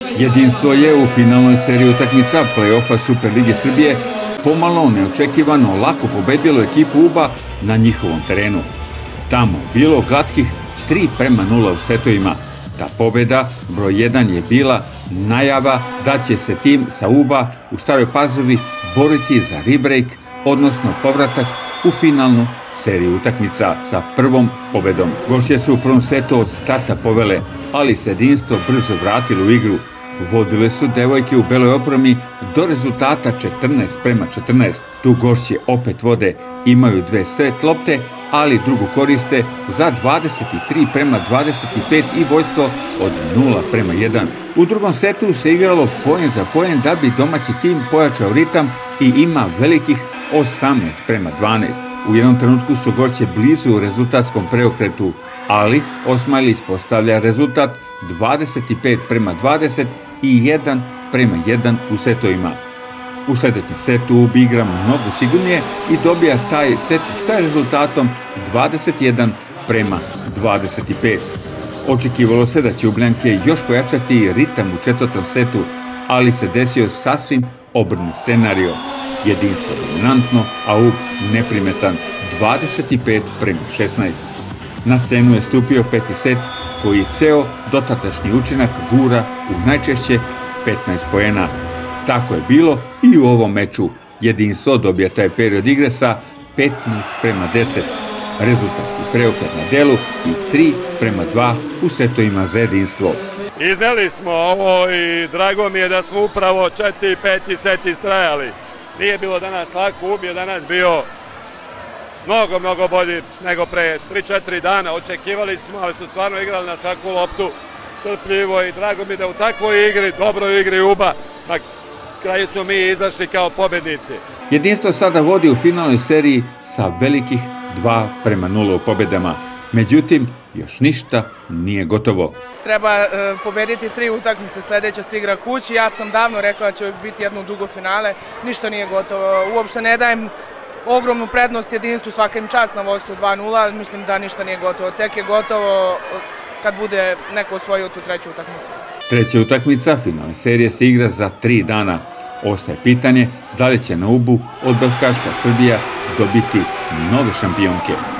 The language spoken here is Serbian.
Jedinstvo je u finalnoj seriji utakmica play-offa Superlige Srbije pomalo neočekivano lako pobedilo ekipu UBA na njihovom terenu. Tamo je bilo glatkih 3:0 u setovima. Ta pobeda broj 1 je bila najava da će se tim sa UBA u Staroj Pazovi boriti za rebreak, odnosno povratak u finalnu seriju utakmica sa prvom pobedom. Gošće su u prvom setu od starta povele, ali se jedinstvo brzo vratilo u igru. Vodile su devojke u beloj opremi do rezultata 14:14. Tu gošće opet vode, imaju dve set lopte, ali drugu koriste za 23:25 i vodstvo od 0:1. U drugom setu se igralo poen za poen da bi domaći tim pojačao ritam i ima velikih 18:12. U jednom trenutku su gošće blizu u rezultatskom preokretu, ali Osmajli ispostavlja rezultat 25:20 i 1:1 u setovima. U sljedećem setu UBA igra mnogo sigurnije i dobija taj set sa rezultatom 21:25. Očekivalo se da će Ubljanke još pojačati ritam u četvrtom setu, ali se desio sasvim obrnut scenario. Jedinstvo dominantno, a UB neprimetan 25:16. Na scenu je stupio peti set koji ceo dotadašnji učinak gura u najčešće 15 poena. Tako je bilo i u ovom meču. Jedinstvo dobija taj period igre sa 15:10. Rezultatski preokret na delu i 3:2 u setovima za jedinstvo. Izneli smo ovo i drago mi je da smo upravo 4. i 5. set istrajali. Nije bilo danas lako, UB je danas bio mnogo bolji nego pre 3-4 dana. Očekivali smo, ali su stvarno igrali na svaku loptu strpljivo i drago mi da u takvoj igri, dobroj igri UBA, na kraju smo mi izašli kao pobednici. Jedinstvo sada vodi u finalnoj seriji sa velikih 2:0 u pobedama. Međutim, još ništa nije gotovo. Treba pobediti 3 utakmice, sledeća se igra kući. Ja sam davno rekla da će biti jedno dugo finale, ništa nije gotovo. Uopšte ne dajem ogromnu prednost jedinstvu, svaka im čast na vodstvu 2:0, mislim da ništa nije gotovo. Tek je gotovo kad bude neko osvojio tu treću utakmicu. Treća utakmica finalne serije se igra za 3 dana. Ostaje pitanje da li će na UBA-u odbojkaška Srbija dobiti nove šampionke.